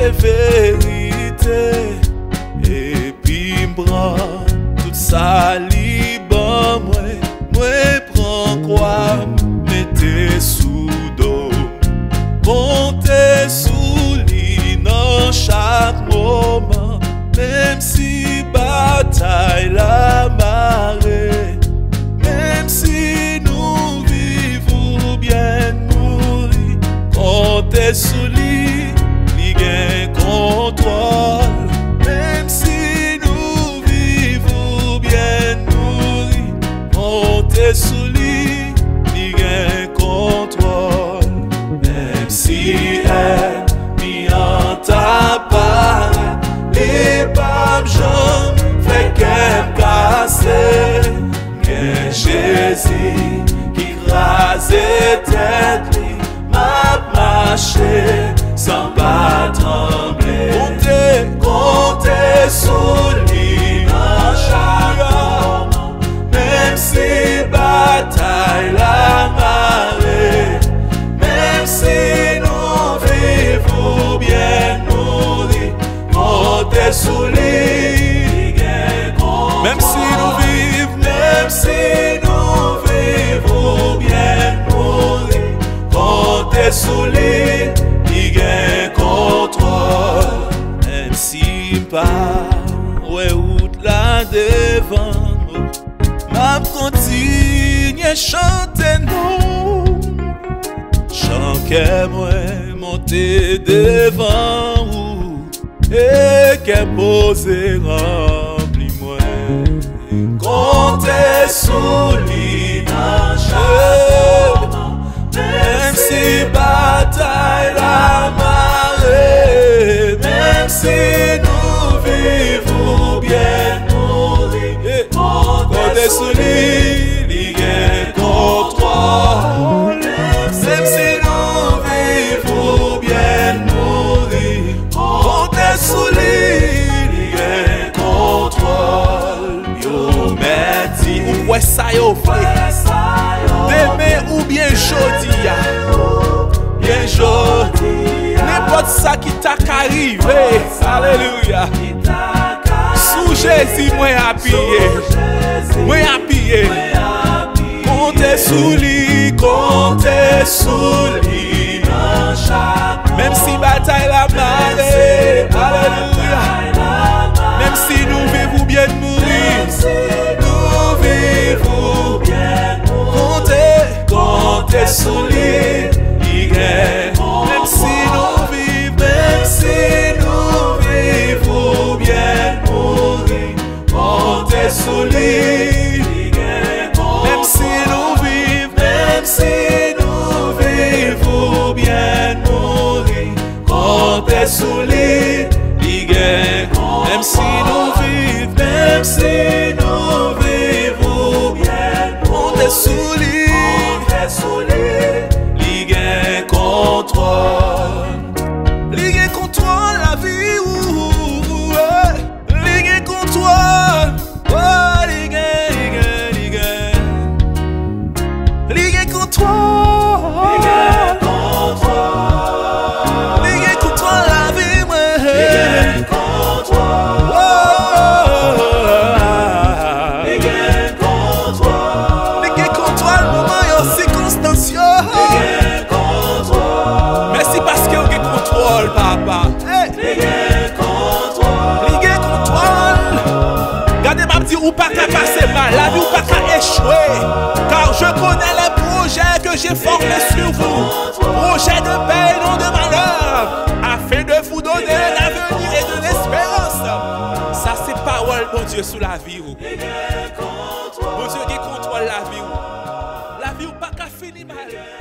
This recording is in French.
vérité. Et puis m'prend tout ça liban moi prends quoi mettez sous dos. Comptez sous lui dans chaque moment. Même si bataille la marée. Même si nous vivons bien mourir. Comptez sous lui, il gagne contrôle. Même si nous vivons bien mourir. Comptez sous lui, il gagne contrôle. Même si elle m'y entapare, les babes jambes fait qu'elle casse. Que Jésus qui crase tête li, m'a marché sans pas trembler. Comptez sous lui dans chaque moment. Même si bataille la marée. Même si nous vivons bien mourir. Comptez sous lui. Même si nous vivons, même si nous vivons bien mourir. Comptez sous lui, il gagne contrôle. Même si pas, ouais, route là devant nous, m'a continue chanter nous. Chant que moi monter devant vous et que poser rempli moi. Comptez sous lui dans chaque moment. Même si bataille la marée. Même si nous vivons bien mourir. Comptez sous lui, il gagne contrôle. Même si nous vivons bien mourir. Comptez sous lui, il gagne contrôle. Yo merci, ou ouais ça yo fait. Demain ou bien jodi ya. Bien jodi. N'importe ça qui t'a arrivé. Alléluia. Sous Jésus moi appuyé. Moi appuyé. Comptez sous lui, comptez sous lui. Même si bataille la marée. Alléluia. Même si nous vivons bien mourir. Nous vivons bien mourir. Comptez sous lui, il gagne. Même si nous vivons, même si nous vivons bien mourir. Comptez sous lui, il gagne. Même si nous vivons, même si nous vivons bien mourir. Comptez sous lui, il gagne. Même si nous vivons, même si nous vivons bien, comptez sous lui, il gagne contrôle. Il gagne contrôle la vie, il gagne contrôle. Il gagne contrôle. Il gagne contrôle la vie, il gagne contrôle. Merci parce que vous avez contrôle, papa. Hey. Contrôle. Regardez, m'a dit, ou pas qu'à passer mal, la vie ou pas qu'à échouer. Car je connais les projets que j'ai formés sur vous. Projets de paix et non de malheur. Afin de vous donner l'avenir et de l'espérance. Ça, c'est parole, mon Dieu, sous la vie. Mon Dieu qui contrôle la vie. La vie ou pas qu'à finir mal.